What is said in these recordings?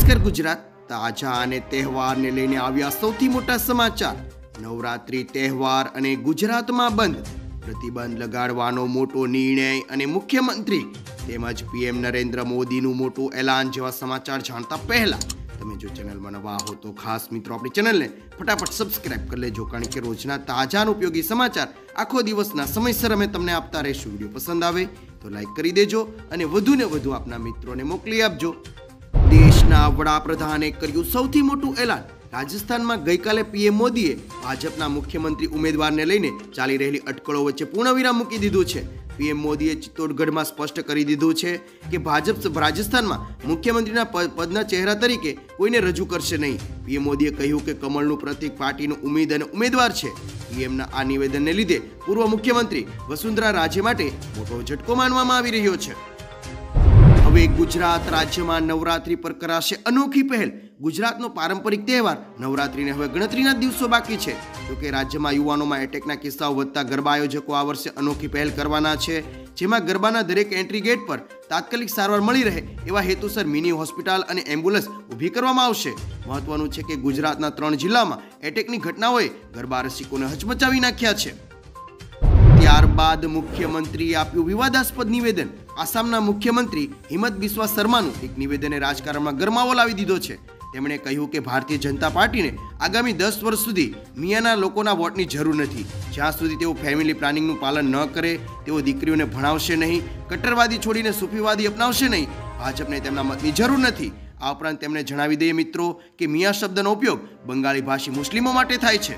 નમસ્કાર ગુજરાત, તાજા અને તહેવારને લઈને આવ્યા સૌથી મોટા સમાચાર. નવરાત્રી તહેવાર અને ગુજરાતમાં બંધ, પ્રતિબંધ લગાડવાનો મોટો નિર્ણય અને મુખ્યમંત્રી તેમજ પીએમ નરેન્દ્ર મોદીનું મોટું એલાન જેવા સમાચાર જાણતા પહેલા તમે જો ચેનલમાં નવા હો તો ખાસ મિત્રો આપણી ચેનલને ફટાફટ સબસ્ક્રાઇબ કરી લેજો, કારણ કે રોજના તાજા અને ઉપયોગી સમાચાર આખો દિવસના સમયસર અમે તમને આપતા રહીશું. વિડીયો પસંદ આવે તો લાઈક કરી દેજો અને વધુને વધુ આપના મિત્રોને મોકલી આપજો. દેશના વડાપ્રધાને કર્યું સૌથી મોટું એલાન. રાજસ્થાનમાં ગઈકાલે પીએમ મોદીએ ભાજપના મુખ્યમંત્રી ઉમેદવારને લઈને ચાલી રહેલી અટકળો વચ્ચે પૂર્ણવિરામ મૂકી દીધું છે. પીએમ મોદીએ ચિત્તોડગઢમાં સ્પષ્ટ કરી દીધું છે કે ભાજપ રાજસ્થાનમાં મુખ્યમંત્રીના પદના ચહેરા તરીકે કોઈને રજૂ કરશે નહીં. પીએમ મોદીએ કહ્યું કે કમળનું પ્રતીક પાર્ટીનું ઉમેદ અને ઉમેદવાર છે. પીએમના આ નિવેદનને લીધે પૂર્વ મુખ્યમંત્રી વસુંધરા રાજે માટે મોટો ઝટકો માનવામાં આવી રહ્યો છે. હવે ગુજરાત રાજ્યમાં નવરાત્રી પર કરાશે અનોખી પહેલ. ગુજરાતનો પારંપરિક તહેવાર નવરાત્રીને હવે ગણતરીના દિવસો બાકી છે. જોકે રાજ્યમાં યુવાનોમાં એટેકના કિસ્સાઓ વધતા ગરબા આયોજકો આ વર્ષે અનોખી પહેલ કરવાના છે, જેમાં ગરબાના દરેક એન્ટ્રી ગેટ પર તાત્કાલિક સારવાર મળી રહે એવા હેતુસર મિની હોસ્પિટલ અને એમ્બ્યુલન્સ ઊભી કરવામાં આવશે. મહત્વનું છે કે ગુજરાતના 3 જિલ્લામાં એટેકની ઘટનાઓએ ગરબા રસિકોને હચમચાવી નાખ્યા છે. ત્યારબાદ મુખ્યમંત્રીએ આપ્યું વિવાદાસ્પદ નિવેદન. આસામના મુખ્યમંત્રી હિમંત બિસ્વા શર્માનું એક નિવેદને રાજકારણમાં ગરમાવો લાવી દીધો છે. તેમણે કહ્યું કે ભારતીય જનતા પાર્ટીને આગામી 10 વર્ષ સુધી મિયાના લોકોના વોટની જરૂર નથી. જ્યાં સુધી તેઓ ફેમિલી પ્લાનિંગનું પાલન ન કરે, તેઓ દીકરીઓને ભણાવશે નહીં, કટ્ટરવાદી છોડીને સૂફીવાદી અપનાવશે નહીં. ભાજપને તેમના મતની જરૂર નથી. આ ઉપરાંત તેમણે જણાવી દઈએ મિત્રો કે મિયા શબ્દનો ઉપયોગ બંગાળી ભાષી મુસ્લિમો માટે થાય છે.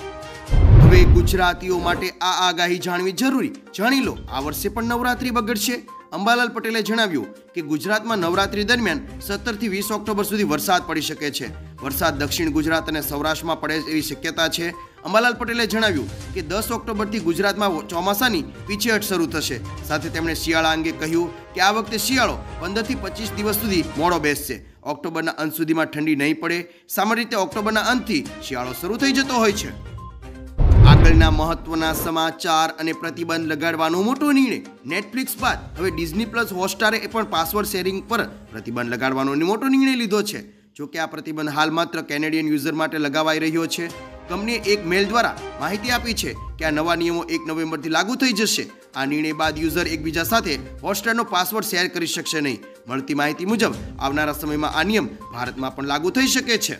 હવે ગુજરાતીઓ માટે આ આગાહી જાણવી જરૂરી. જાણી લો, આ વર્ષે પણ નવરાત્રી બગડશે. અંબાલાલ પટેલે જણાવ્યું કે ગુજરાતમાં નવરાત્રી દરમિયાન 17 થી 20 ઓક્ટોબર સુધી વરસાદ પડી શકે છે. વરસાદ દક્ષિણ ગુજરાત અને સૌરાષ્ટ્રમાં પડે એવી શક્યતા છે. અંબાલાલ પટેલે જણાવ્યું કે 10 ઓક્ટોબરથી ગુજરાતમાં ચોમાસાની પીછેહટ શરૂ થશે. સાથે તેમણે શિયાળા અંગે કહ્યું કે આ વખતે શિયાળો 15 થી 25 દિવસ સુધી મોડો બેસશે. ઓક્ટોબરના અંત સુધીમાં ઠંડી નહીં પડે. સામાન્ય રીતે ઓક્ટોબરના અંતથી શિયાળો શરૂ થઈ જતો હોય છે. આગળના મહત્વના સમાચાર અને પ્રતિબંધ લગાડવાનો મોટો નિર્ણય. નેટફ્લિક્સ બાદ હવે ડિઝની પ્લસ હોટસ્ટારે પણ પાસવર્ડ શેરિંગ પર પ્રતિબંધ લગાડવાનો મોટો નિર્ણય લીધો છે. જોકે આ પ્રતિબંધ હાલ માત્ર કેનેડિયન યુઝર માટે લગાવાઈ રહ્યો છે. કંપનીએ એક મેલ દ્વારા માહિતી આપી છે કે આ નવા નિયમો 1 નવેમ્બરથી લાગુ થઈ જશે. આ નિર્ણય બાદ યુઝર એકબીજા સાથે હોટસ્ટારનો પાસવર્ડ શેર કરી શકશે નહીં. મળતી માહિતી મુજબ આવનારા સમયમાં આ નિયમ ભારતમાં પણ લાગુ થઈ શકે છે.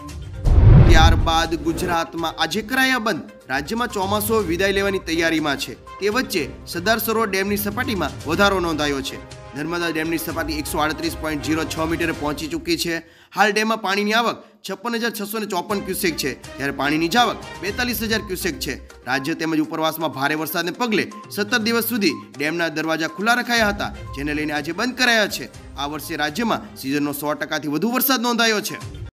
ત્યારબાદ ગુજરાતમાં આજે કરાયા બંધ. રાજ્યમાં ચોમાસું વિદાય લેવાની તૈયારીમાં છે. તે વચ્ચે સરદાર સરોવર ડેમની સપાટીમાં વધારો નોંધાયો છે. નર્મદા ડેમની સપાટી 138.06 મીટરે પહોંચી ચૂકી છે. હાલ ડેમમાં પાણીની આવક 56,654 ક્યુસેક છે, જ્યારે પાણીની જાવક 42,000 ક્યુસેક છે. રાજ્ય તેમજ ઉપરવાસમાં ભારે વરસાદને પગલે 17 દિવસ સુધી ડેમના દરવાજા ખુલ્લા રખાયા હતા, જેને લઈને આજે બંધ કરાયા છે. આ વર્ષે રાજ્યમાં સિઝનનો 100%થી વધુ વરસાદ નોંધાયો છે.